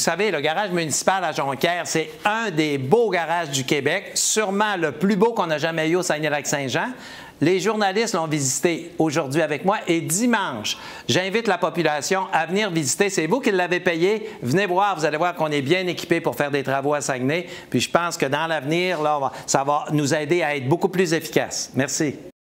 savez, le garage municipal à Jonquière, c'est un des beaux garages du Québec, sûrement le plus beau qu'on a jamais eu au Saguenay-Lac-Saint-Jean. Les journalistes l'ont visité aujourd'hui avec moi et dimanche, j'invite la population à venir visiter. C'est vous qui l'avez payé. Venez voir, vous allez voir qu'on est bien équipé pour faire des travaux à Saguenay. Puis je pense que dans l'avenir, ça va nous aider à être beaucoup plus efficaces. Merci.